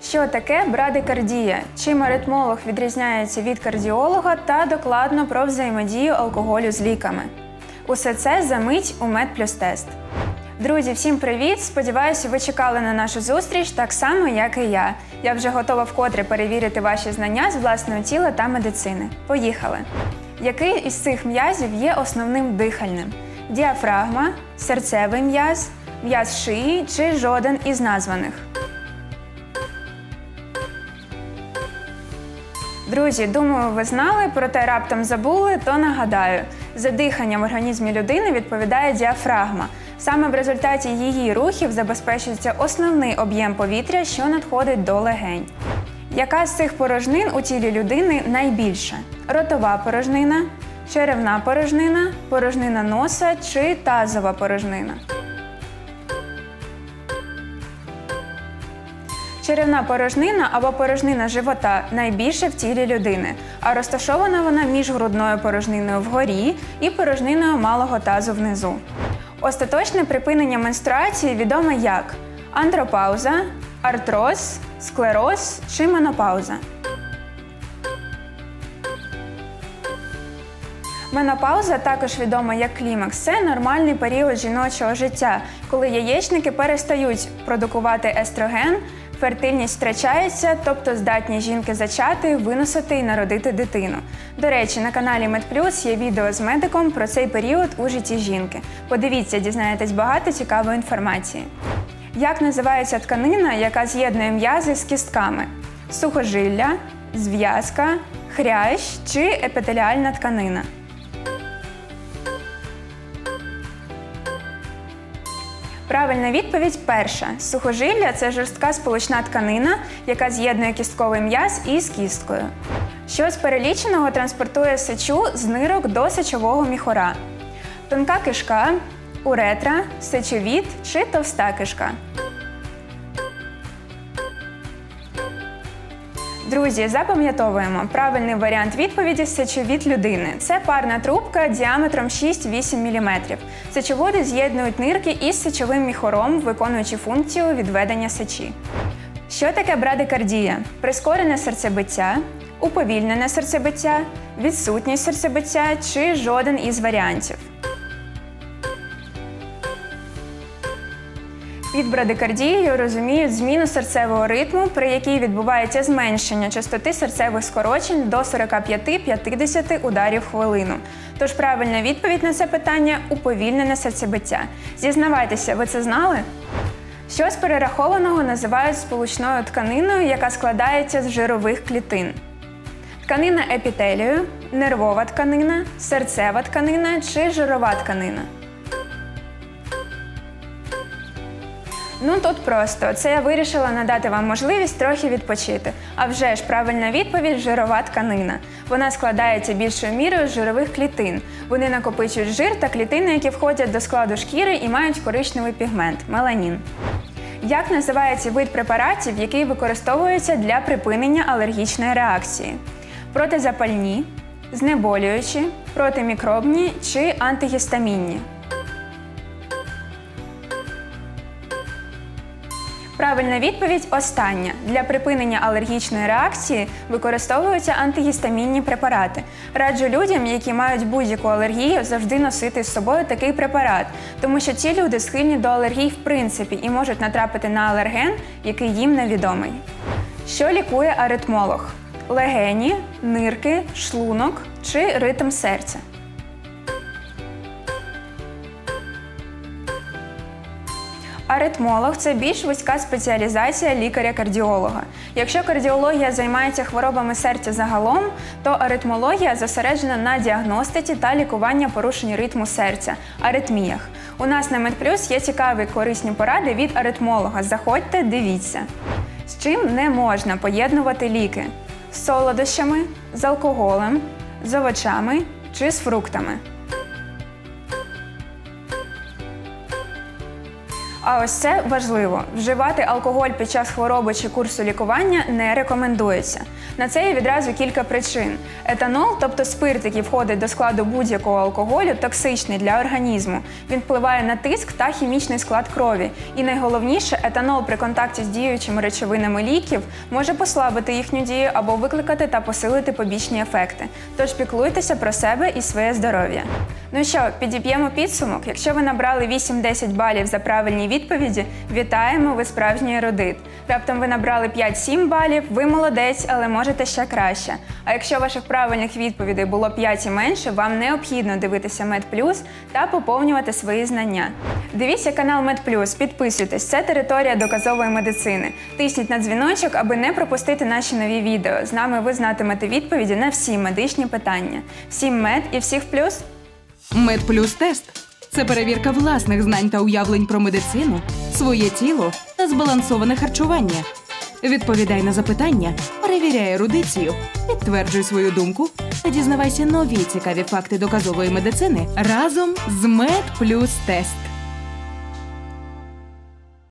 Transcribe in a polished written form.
Що таке брадикардія? Чим аритмолог відрізняється від кардіолога та докладно про взаємодію алкоголю з ліками. Усе це за мить у Med+Test. Друзі, всім привіт! Сподіваюся, ви чекали на нашу зустріч так само, як і я. Я вже готова вкотре перевірити ваші знання з власного тіла та медицини. Поїхали! Який із цих м'язів є основним дихальним? Діафрагма, серцевий м'яз, м'яз шиї чи жоден із названих? Друзі, думаю, ви знали, проте раптом забули, то нагадаю. За диханням в організмі людини відповідає діафрагма. Саме в результаті її рухів забезпечується основний об'єм повітря, що надходить до легень. Яка з цих порожнин у тілі людини найбільша? Ротова порожнина, черевна порожнина, порожнина носа чи тазова порожнина? Черевна порожнина або порожнина живота найбільша в тілі людини, а розташована вона між грудною порожниною вгорі і порожниною малого тазу внизу. Остаточне припинення менструації відоме як андропауза, артроз, склероз чи менопауза. Менопауза, також відома як клімакс, це нормальний період жіночого життя, коли яєчники перестають продукувати естроген, фертильність втрачається, тобто здатні жінки зачати, виносити і народити дитину. До речі, на каналі Med+ є відео з медиком про цей період у житті жінки. Подивіться, дізнаєтесь багато цікавої інформації. Як називається тканина, яка з'єднує м'язи з кістками? Сухожилля, зв'язка, хрящ чи епітеліальна тканина? Правильна відповідь перша. Сухожилля – це жорстка сполучна тканина, яка з'єднує кістковий м'яз із кісткою. Що з переліченого транспортує сечу з нирок до сечового міхура? Тонка кишка, уретра, сечовід чи товста кишка? Друзі, запам'ятовуємо. Правильний варіант відповіді – сечовід людини. Це парна трубка діаметром 6-8 мм. Сечоводи з'єднують нирки із сечовим міхуром, виконуючи функцію відведення сечі. Що таке брадикардія? Прискорене серцебиття, уповільнене серцебиття, відсутність серцебиття чи жоден із варіантів? Під брадикардією розуміють зміну серцевого ритму, при якій відбувається зменшення частоти серцевих скорочень до 45-50 ударів в хвилину. Тож правильна відповідь на це питання – уповільнене серцебиття. Зізнавайтеся, ви це знали? Що з перерахованого називають сполучною тканиною, яка складається з жирових клітин? Тканина епітелію, нервова тканина, серцева тканина чи жирова тканина? Ну тут просто. Це я вирішила надати вам можливість трохи відпочити. А вже ж правильна відповідь – жирова тканина. Вона складається більшою мірою з жирових клітин. Вони накопичують жир та клітини, які входять до складу шкіри і мають коричневий пігмент – меланін. Як називається вид препаратів, який використовується для припинення алергічної реакції? Протизапальні, знеболюючі, протимікробні чи антигістамінні? Правильна відповідь – остання. Для припинення алергічної реакції використовуються антигістамінні препарати. Раджу людям, які мають будь-яку алергію, завжди носити з собою такий препарат, тому що ці люди схильні до алергій в принципі і можуть натрапити на алерген, який їм невідомий. Що лікує аритмолог? Легені, нирки, шлунок чи ритм серця? Аритмолог – це більш вузька спеціалізація лікаря-кардіолога. Якщо кардіологія займається хворобами серця загалом, то аритмологія зосереджена на діагностиці та лікуванні порушень ритму серця – аритміях. У нас на Med+ є цікаві корисні поради від аритмолога. Заходьте, дивіться. З чим не можна поєднувати ліки? З солодощами, з алкоголем, з овочами чи з фруктами? А ось це важливо. Вживати алкоголь під час хвороби чи курсу лікування не рекомендується. На це є відразу кілька причин. Етанол, тобто спирт, який входить до складу будь-якого алкоголю, токсичний для організму. Він впливає на тиск та хімічний склад крові. І найголовніше, етанол при контакті з діючими речовинами ліків може послабити їхню дію або викликати та посилити побічні ефекти. Тож піклуйтеся про себе і своє здоров'я. Ну що, підіб'ємо підсумок. Якщо ви набрали 8-10 балів за правильні відповіді, вітаємо, ви справжній ерудит. Раптом ви набрали 5-7 балів, ви молодець, але можете ще краще. А якщо ваших правильних відповідей було 5 і менше, вам необхідно дивитися Медплюс та поповнювати свої знання. Дивіться канал Медплюс, підписуйтесь, це територія доказової медицини. Тисніть на дзвіночок, аби не пропустити наші нові відео. З нами ви знатимете відповіді на всі медичні питання. Всім мед і всіх в плюс! Медплюс тест – це перевірка власних знань та уявлень про медицину, своє тіло та збалансоване харчування. Відповідай на запитання, перевіряй ерудицію, підтверджуй свою думку та дізнавайся нові цікаві факти доказової медицини разом з Медплюс тест.